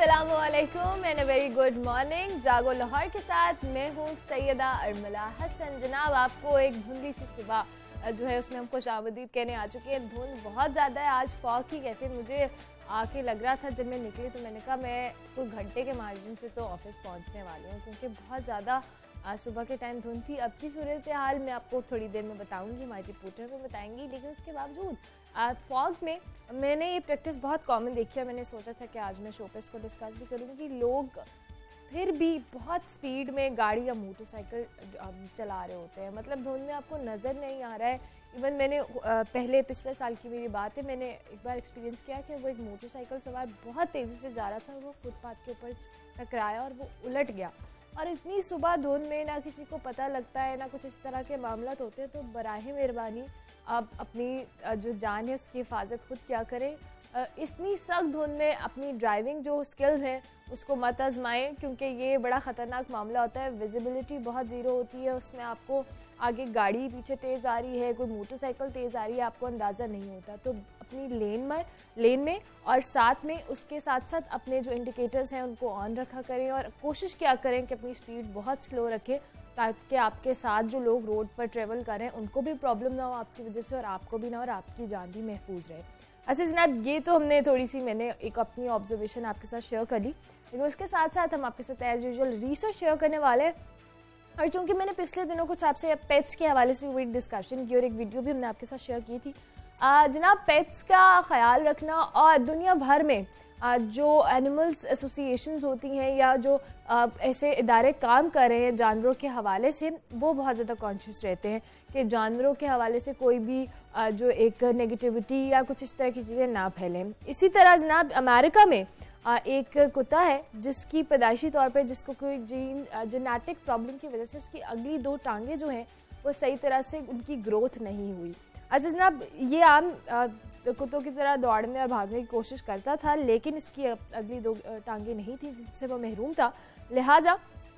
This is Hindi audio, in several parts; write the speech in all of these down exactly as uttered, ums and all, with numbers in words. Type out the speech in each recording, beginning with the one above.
अस्सलामुअलैकुम and a very good morning. जागो लाहौर के साथ मैं हूँ सैयदा अरमला हसन। जनाब, आपको एक धुंधली सी सुबह जो है उसमें हम खुश आमदीद कहने आ चुके हैं। धुंध बहुत ज़्यादा है, आज फॉग की कैफियत मुझे आके लग रहा था जब मैं निकली, तो मैंने कहा मैं कुछ घंटे के मार्जिन से तो ऑफिस पहुँचने वाली हूँ, क्योंकि बहुत ज़्यादा आज सुबह के टाइम धुंध थी। अब की सूरत हाल मैं आपको थोड़ी देर में बताऊंगी, हमारी रिपोर्टर में बताएंगी, लेकिन उसके बावजूद फॉग में मैंने ये प्रैक्टिस बहुत कॉमन देखी है। मैंने सोचा था कि आज मैं शो पे इसको डिस्कस भी करूँगी। लोग फिर भी बहुत स्पीड में गाड़ी या मोटरसाइकिल चला रहे होते हैं, मतलब धुंध में आपको नज़र नहीं आ रहा है। इवन मैंने पहले पिछले साल की मेरी बात है, मैंने एक बार एक्सपीरियंस किया कि वो एक मोटरसाइकिल सवार बहुत तेज़ी से जा रहा था, वो फुटपाथ के ऊपर टकराया और वो उलट गया। और इतनी सुबह धुंध में ना किसी को पता लगता है, ना कुछ इस तरह के मामला होते हैं। तो बराहे मेहरबानी आप अपनी जो जान है उसकी हिफाजत खुद क्या करें। इतनी सख्त धुंध में अपनी ड्राइविंग जो स्किल्स हैं उसको मत आजमाएं, क्योंकि ये बड़ा ख़तरनाक मामला होता है। विजिबिलिटी बहुत ज़ीरो होती है, उसमें आपको आगे गाड़ी पीछे तेज़ आ रही है, कोई मोटरसाइकिल तेज़ आ रही है, आपको अंदाज़ा नहीं होता। तो अपनी लेन में लेन में और साथ में उसके साथ साथ अपने जो इंडिकेटर्स हैं उनको ऑन रखा करें, और कोशिश क्या करें कि अपनी स्पीड बहुत स्लो रखें, ताकि आपके साथ जो लोग रोड पर ट्रेवल कर रहे हैं उनको भी प्रॉब्लम ना हो आपकी वजह से, और आपको भी ना, और आपकी जान भी महफूज रहे। अच्छा जनाब, ये तो हमने थोड़ी सी मैंने एक अपनी ऑब्जर्वेशन आपके साथ शेयर कर ली, लेकिन उसके साथ साथ हम आपके साथ एज यूजुअल रिसर्च शेयर करने वाले हैं। और चूँकि मैंने पिछले दिनों कुछ आपसे पेट्स के हवाले से भी डिस्कशन की और एक वीडियो भी हमने आपके साथ शेयर की थी। आ, जनाब, पेट्स का ख्याल रखना, और दुनिया भर में आ, जो एनिमल्स एसोसिएशंस होती हैं या जो आ, ऐसे इदारे काम कर रहे हैं जानवरों के हवाले से, वो बहुत ज़्यादा कॉन्शियस रहते हैं कि जानवरों के हवाले से कोई भी आ, जो एक नेगेटिविटी या कुछ इस तरह की चीज़ें ना फैलें। इसी तरह जनाब अमेरिका में आ, एक कुत्ता है जिसकी पैदाइशी तौर पर जिसको कोई जीन जेनेटिक प्रॉब्लम की वजह से उसकी अगली दो टांगें जो हैं वो सही तरह से उनकी ग्रोथ नहीं हुई। अच्छा जनाब, ये आम कुत्तों की तरह दौड़ने और भागने की कोशिश करता था, लेकिन इसकी अगली दो टांगें नहीं थी जिससे वो महरूम था। लिहाजा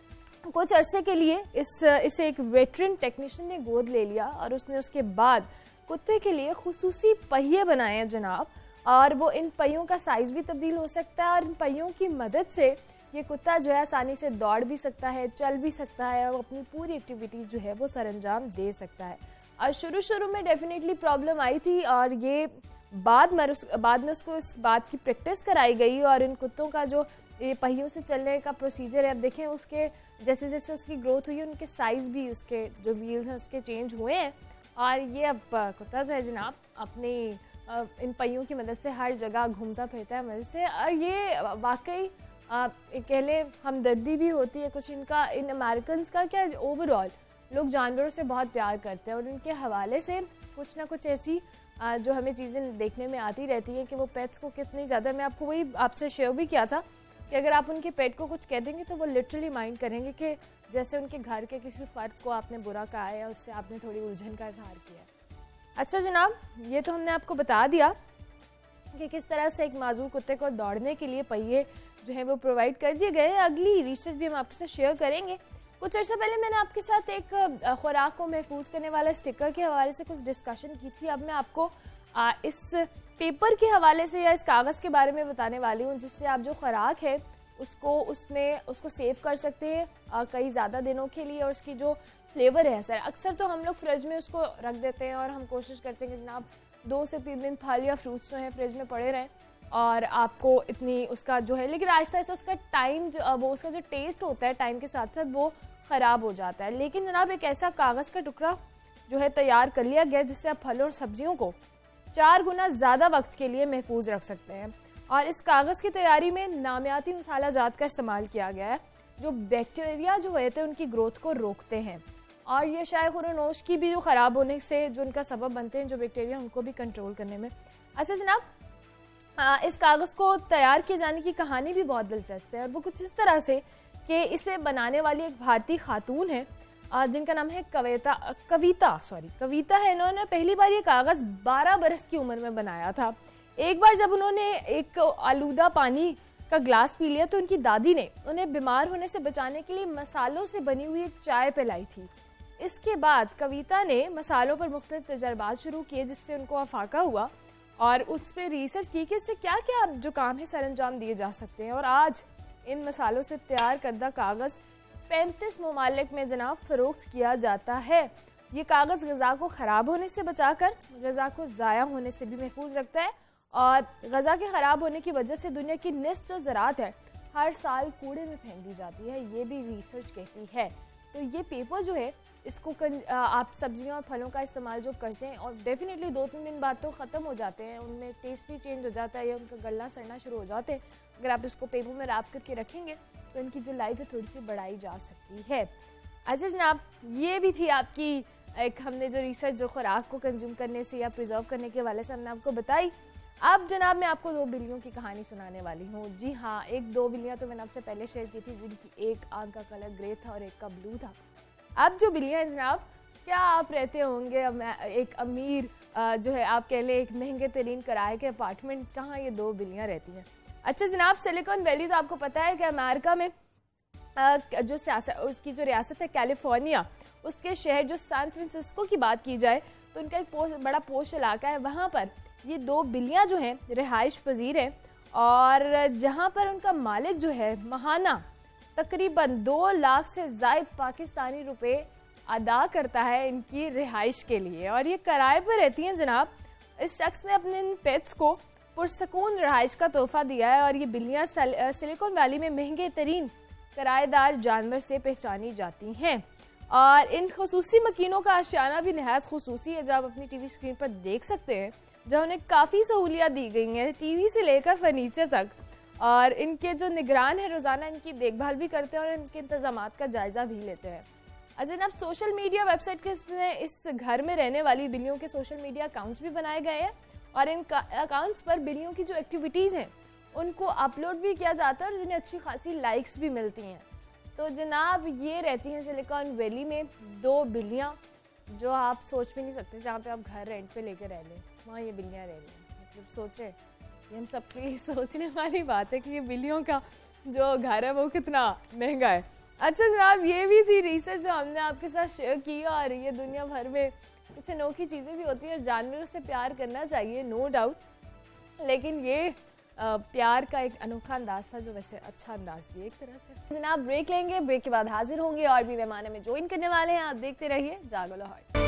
कुछ अरसे के लिए इस इसे एक वेटरन टेक्नीशियन ने गोद ले लिया, और उसने उसके बाद कुत्ते के लिए खुसूसी पहिए बनाए हैं जनाब, और वो इन पहियों का साइज भी तब्दील हो सकता है, और इन पहियों की मदद से ये कुत्ता जो है आसानी से दौड़ भी सकता है, चल भी सकता है, और अपनी पूरी एक्टिविटीज़ जो है वो सरअंजाम दे सकता है। और शुरू शुरू में डेफिनेटली प्रॉब्लम आई थी, और ये बाद में उस बाद में उसको इस बात की प्रैक्टिस कराई गई, और इन कुत्तों का जो ये पहियों से चलने का प्रोसीजर है, अब देखें उसके जैसे जैसे उसकी ग्रोथ हुई उनके साइज़ भी, उसके जो व्हील्स हैं उसके चेंज हुए हैं, और ये अब कुत्ता जो है जनाब अपनी इन पहियों की मदद से हर जगह घूमता फिरता है मदद से। और ये वाकई कह लें हमदर्दी भी होती है कुछ इनका, इन अमेरिकन का क्या, ओवरऑल लोग जानवरों से बहुत प्यार करते हैं, और उनके हवाले से कुछ ना कुछ ऐसी जो हमें चीज़ें देखने में आती रहती हैं कि वो पेट्स को कितनी ज़्यादा, मैं आपको वही आपसे शेयर भी किया था कि अगर आप उनके पेट को कुछ कह देंगे तो वो लिटरली माइंड करेंगे कि जैसे उनके घर के किसी फ़र्द को आपने बुरा कहा है या उससे आपने थोड़ी उलझन का इजहार किया है। अच्छा जनाब, ये तो हमने आपको बता दिया कि किस तरह से एक माजूर कुत्ते को दौड़ने के लिए पहिए जो है वो प्रोवाइड कर दिए गए हैं। अगली रिसर्च भी हम आपके साथ शेयर करेंगे। कुछ अर्सा पहले मैंने आपके साथ एक खुराक को महफूज करने वाला स्टिकर के हवाले से कुछ डिस्कशन की थी। अब मैं आपको आ, इस पेपर के हवाले से या इस कागज़ के बारे में बताने वाली हूँ, जिससे आप जो खुराक है उसको उसमें उसको सेव कर सकते हैं आ, कई ज़्यादा दिनों के लिए। और उसकी जो फ्लेवर है सर, अक्सर तो हम लोग फ्रिज में उसको रख देते हैं, और हम कोशिश करते हैं कि जनाब दो से तीन दिन फल या फ्रूट्स जो हैं फ्रिज में पड़े रहें, और आपको इतनी उसका जो है, लेकिन आहिस्ता आहिस्ता उसका टाइम वो उसका जो टेस्ट होता है टाइम के साथ साथ वो ख़राब हो जाता है। लेकिन जनाब एक ऐसा कागज़ का टुकड़ा जो है तैयार कर लिया गया जिससे आप फलों और सब्जियों को चार गुना ज़्यादा वक्त के लिए महफूज रख सकते हैं। और इस कागज़ की तैयारी में नामियाती मसाला जात का इस्तेमाल किया गया है, जो बैक्टीरिया जो होते हैं उनकी ग्रोथ को रोकते हैं, और ये शायद नोश की भी जो ख़राब होने से जो उनका सबब बनते हैं जो बैक्टीरिया, उनको भी कंट्रोल करने में। अच्छा जनाब, आ, इस कागज़ को तैयार किए जाने की कहानी भी बहुत दिलचस्प है, और वो कुछ इस तरह से कि इसे बनाने वाली एक भारतीय खातून है जिनका नाम है कविता कविता सॉरी कविता है। इन्होंने पहली बार ये कागज़ बारह बरस की उम्र में बनाया था। एक बार जब उन्होंने एक आलूदा पानी का ग्लास पी लिया तो उनकी दादी ने उन्हें बीमार होने से बचाने के लिए मसालों से बनी हुई एक चाय पिलाई थी। इसके बाद कविता ने मसालों पर मुख्तलिफ तजर्बात शुरू किए, जिससे उनको अफाका हुआ, और उस पर रिसर्च की कि इससे क्या क्या जो काम है सर अंजाम दिए जा सकते हैं। और आज इन मसालों से तैयार करदा कागज़ पैंतीस ममालिक में जनाब फ़रोख्त किया जाता है। ये कागज़ ग़ज़ा को ख़राब होने से बचाकर ग़ज़ा को ज़ाया होने से भी महफूज रखता है और ग़ज़ा के ख़राब होने की वजह से दुनिया की निस्फ जो ज़राअत है हर साल कूड़े में फेंक दी जाती है, ये भी रिसर्च कहती है। तो ये पेपर जो है इसको आप सब्जियां और फलों का इस्तेमाल जो करते हैं और डेफिनेटली दो तीन दिन बाद तो ख़त्म हो जाते हैं, उनमें टेस्ट भी चेंज हो जाता है या उनका गलना सड़ना शुरू हो जाते हैं। अगर आप इसको पेपर में रैप करके रखेंगे तो इनकी जो लाइफ है थोड़ी सी बढ़ाई जा सकती है। अच्छा जनाब, ये भी थी आपकी एक हमने जो रिसर्च जो खुराक को कंज्यूम करने से या प्रिजर्व करने के वाले से हमने आपको बताई। अब जनाब मैं आपको दो बिल्लियों की कहानी सुनाने वाली हूँ। जी हाँ, एक दो बिल्लियाँ तो मैंने आपसे पहले शेयर की थी जिनकी एक आंख का कलर ग्रे था और एक का ब्लू था। अब जो बिल्लियाँ हैं जनाब, क्या आप रहते होंगे एक अमीर जो है आप कह लें एक महंगे तरीन किराए के अपार्टमेंट, कहाँ ये दो बिल्लियाँ रहती हैं। अच्छा जनाब, सिलिकॉन वैली तो आपको पता है कि अमेरिका में जो सियासत उसकी जो रियासत है कैलिफोर्निया, उसके शहर जो सैन फ्रांसिस्को की बात की जाए तो उनका एक पोस्ट बड़ा पोश इलाका है, वहाँ पर ये दो बिल्लियाँ जो हैं रिहाइश पजीर हैं और जहाँ पर उनका मालिक जो है महाना तकरीबन दो लाख से ज़ायद पाकिस्तानी रुपए अदा करता है इनकी रिहाइश के लिए और ये किराए पर रहती हैं जनाब। इस शख्स ने अपने इन पेट्स को पुरसकून रिहाइश का तोहफा दिया है और ये बिल्लियाँ सिलिकॉन वैली में महंगे तरीन किराएदार जानवर से पहचानी जाती हैं और इन खसूसी मकीनों का आशियाना भी नहायत खसूसी है, जो आप अपनी टीवी स्क्रीन पर देख सकते हैं, जो उन्हें काफ़ी सहूलियत दी गई हैं टीवी से लेकर फर्नीचर तक। और इनके जो निगरान है रोज़ाना इनकी देखभाल भी करते हैं और इनके इंतजामात का जायज़ा भी लेते हैं। अच्छा जनाब, सोशल मीडिया वेबसाइट के इस घर में रहने वाली बिल्लियों के सोशल मीडिया अकाउंट्स भी बनाए गए हैं और इन अकाउंट्स पर बिल्लियों की जो एक्टिविटीज़ हैं उनको अपलोड भी किया जाता है और जिन्हें अच्छी खासी लाइक्स भी मिलती हैं। तो जनाब ये रहती हैं सिलिकॉन वैली में दो बिल्लियाँ, जो आप सोच भी नहीं सकते, जहाँ पे आप घर रेंट पे लेकर रह लें वहाँ ये बिल्लियाँ रह रही हैं। मतलब सोचें, ये हम सबके लिए सोचने वाली बात है कि ये बिल्लियों का जो घर है वो कितना महंगा है। अच्छा जनाब, ये भी थी रिसर्च जो हमने आपके साथ शेयर की और ये दुनिया भर में कुछ अनोखी चीज़ें भी होती हैं और जानवरों से प्यार करना चाहिए नो डाउट, लेकिन ये आ, प्यार का एक अनोखा अंदाज था जो वैसे अच्छा अंदाज भी एक तरह से। जनाब ब्रेक लेंगे, ब्रेक के बाद हाजिर होंगे और भी मेहमान हमें ज्वाइन करने वाले हैं। आप देखते रहिए जागो लाहौर।